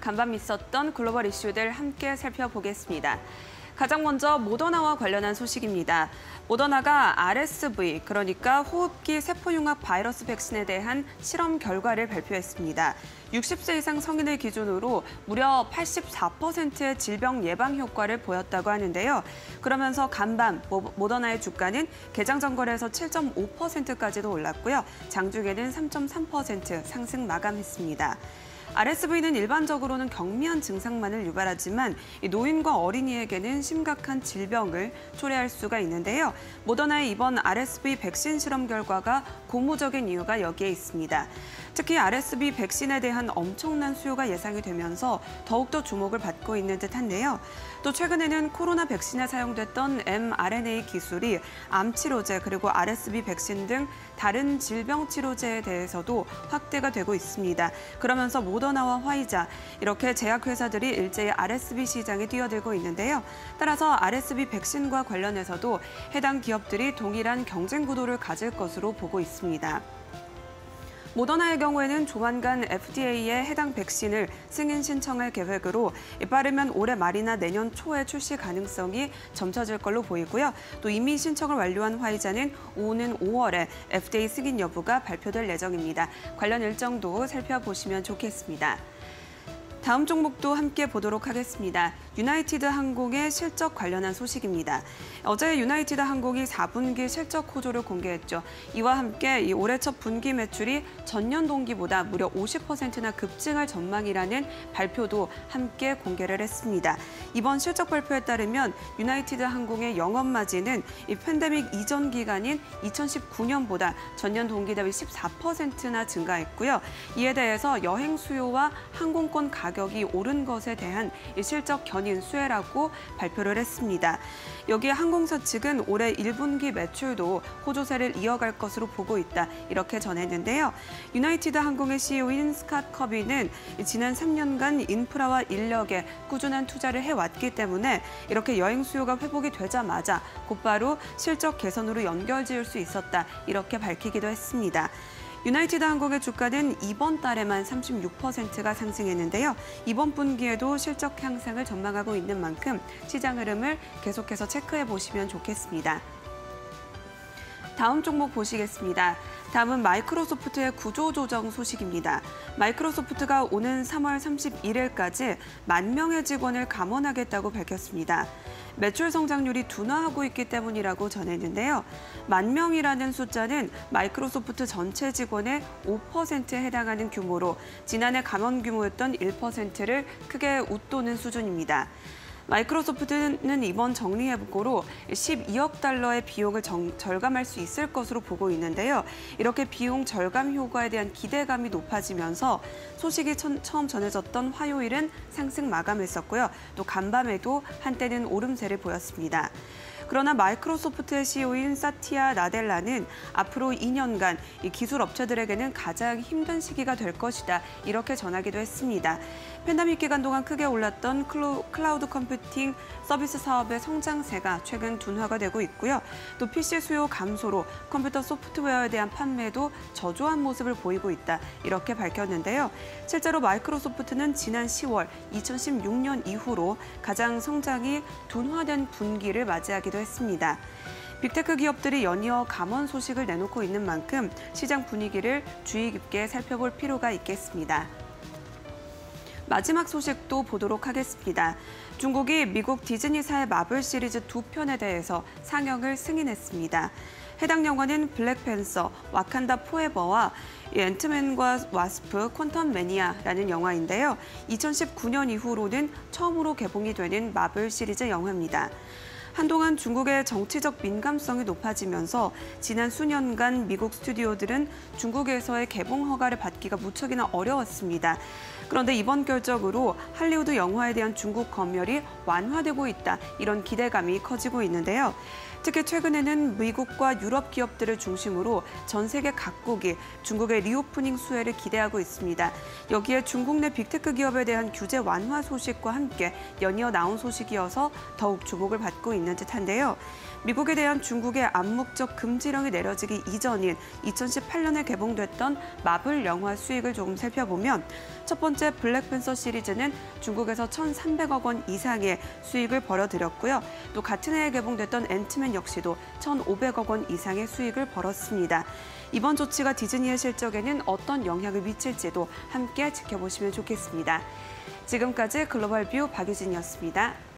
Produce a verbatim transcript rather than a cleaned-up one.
간밤 있었던 글로벌 이슈들 함께 살펴보겠습니다. 가장 먼저 모더나와 관련한 소식입니다. 모더나가 알에스브이, 그러니까 호흡기 세포융합 바이러스 백신에 대한 실험 결과를 발표했습니다. 육십 세 이상 성인을 기준으로 무려 팔십사 퍼센트의 질병 예방 효과를 보였다고 하는데요. 그러면서 간밤 모더나의 주가는 개장 전거래에서 칠 점 오 퍼센트까지도 올랐고요. 장중에는 삼 점 삼 퍼센트 상승 마감했습니다. 알에스브이는 일반적으로는 경미한 증상만을 유발하지만 노인과 어린이에게는 심각한 질병을 초래할 수가 있는데요. 모더나의 이번 알에스브이 백신 실험 결과가 고무적인 이유가 여기에 있습니다. 특히 알에스브이 백신에 대한 엄청난 수요가 예상이 되면서 더욱더 주목을 받고 있는 듯한데요. 또 최근에는 코로나 백신에 사용됐던 엠알엔에이 기술이 암 치료제 그리고 알에스브이 백신 등 다른 질병 치료제에 대해서도 확대가 되고 있습니다. 그러면서 모더나와 화이자 이렇게 제약회사들이 일제히 알에스브이 시장에 뛰어들고 있는데요. 따라서 알에스브이 백신과 관련해서도 해당 기업들이 동일한 경쟁 구도를 가질 것으로 보고 있습니다. 모더나의 경우에는 조만간 에프디에이에 해당 백신을 승인 신청할 계획으로 빠르면 올해 말이나 내년 초에 출시 가능성이 점쳐질 걸로 보이고요. 또 이미 신청을 완료한 화이자는 오는 오월에 에프디에이 승인 여부가 발표될 예정입니다. 관련 일정도 살펴보시면 좋겠습니다. 다음 종목도 함께 보도록 하겠습니다. 유나이티드 항공의 실적 관련한 소식입니다. 어제 유나이티드 항공이 사 분기 실적 호조를 공개했죠. 이와 함께 이 올해 첫 분기 매출이 전년 동기보다 무려 오십 퍼센트나 급증할 전망이라는 발표도 함께 공개를 했습니다. 이번 실적 발표에 따르면 유나이티드 항공의 영업 마진은 이 팬데믹 이전 기간인 이천십구 년보다 전년 동기 대비 십사 퍼센트나 증가했고요. 이에 대해서 여행 수요와 항공권 가격 가격이 오른 것에 대한 실적 견인 수혜라고 발표를 했습니다. 여기에 항공사 측은 올해 일 분기 매출도 호조세를 이어갈 것으로 보고 있다, 이렇게 전했는데요. 유나이티드 항공의 씨이오인 스캇 커비는 지난 삼 년간 인프라와 인력에 꾸준한 투자를 해왔기 때문에 이렇게 여행 수요가 회복이 되자마자 곧바로 실적 개선으로 연결지을 수 있었다, 이렇게 밝히기도 했습니다. 유나이티드 항공의 주가는 이번 달에만 삼십육 퍼센트가 상승했는데요. 이번 분기에도 실적 향상을 전망하고 있는 만큼 시장 흐름을 계속해서 체크해 보시면 좋겠습니다. 다음 종목 보시겠습니다. 다음은 마이크로소프트의 구조조정 소식입니다. 마이크로소프트가 오는 삼월 삼십일일까지 만 명의 직원을 감원하겠다고 밝혔습니다. 매출 성장률이 둔화하고 있기 때문이라고 전했는데요. 만 명이라는 숫자는 마이크로소프트 전체 직원의 오 퍼센트에 해당하는 규모로 지난해 감원 규모였던 일 퍼센트를 크게 웃도는 수준입니다. 마이크로소프트는 이번 정리해보고로 십이억 달러의 비용을 정, 절감할 수 있을 것으로 보고 있는데요. 이렇게 비용 절감 효과에 대한 기대감이 높아지면서 소식이 천, 처음 전해졌던 화요일은 상승 마감했었고요. 또 간밤에도 한때는 오름세를 보였습니다. 그러나 마이크로소프트의 씨이오인 사티아 나델라는 앞으로 이 년간 이 기술 업체들에게는 가장 힘든 시기가 될 것이다, 이렇게 전하기도 했습니다. 팬데믹 기간 동안 크게 올랐던 클로, 클라우드 컴퓨팅 서비스 사업의 성장세가 최근 둔화가 되고 있고요. 또 피씨 수요 감소로 컴퓨터 소프트웨어에 대한 판매도 저조한 모습을 보이고 있다, 이렇게 밝혔는데요. 실제로 마이크로소프트는 지난 시월 이천십육 년 이후로 가장 성장이 둔화된 분기를 맞이하기도 했습니다. 빅테크 기업들이 연이어 감원 소식을 내놓고 있는 만큼 시장 분위기를 주의 깊게 살펴볼 필요가 있겠습니다. 마지막 소식도 보도록 하겠습니다. 중국이 미국 디즈니사의 마블 시리즈 두 편에 대해서 상영을 승인했습니다. 해당 영화는 블랙팬서, 와칸다 포에버와 앤트맨과 와스프, 퀀텀 매니아라는 영화인데요. 이천십구 년 이후로는 처음으로 개봉이 되는 마블 시리즈 영화입니다. 한동안 중국의 정치적 민감성이 높아지면서 지난 수년간 미국 스튜디오들은 중국에서의 개봉 허가를 받기가 무척이나 어려웠습니다. 그런데 이번 결정으로 할리우드 영화에 대한 중국 검열이 완화되고 있다, 이런 기대감이 커지고 있는데요. 특히 최근에는 미국과 유럽 기업들을 중심으로 전 세계 각국이 중국의 리오프닝 수혜를 기대하고 있습니다. 여기에 중국 내 빅테크 기업에 대한 규제 완화 소식과 함께 연이어 나온 소식이어서 더욱 주목을 받고 있는 듯한데요. 미국에 대한 중국의 암묵적 금지령이 내려지기 이전인 이천십팔 년에 개봉됐던 마블 영화 수익을 조금 살펴보면 첫 번째 블랙팬서 시리즈는 중국에서 천삼백억 원 이상의 수익을 벌어들였고요. 또 같은 해에 개봉됐던 앤트맨 역시도 천오백억 원 이상의 수익을 벌었습니다. 이번 조치가 디즈니의 실적에는 어떤 영향을 미칠지도 함께 지켜보시면 좋겠습니다. 지금까지 글로벌 뷰 박유진이었습니다.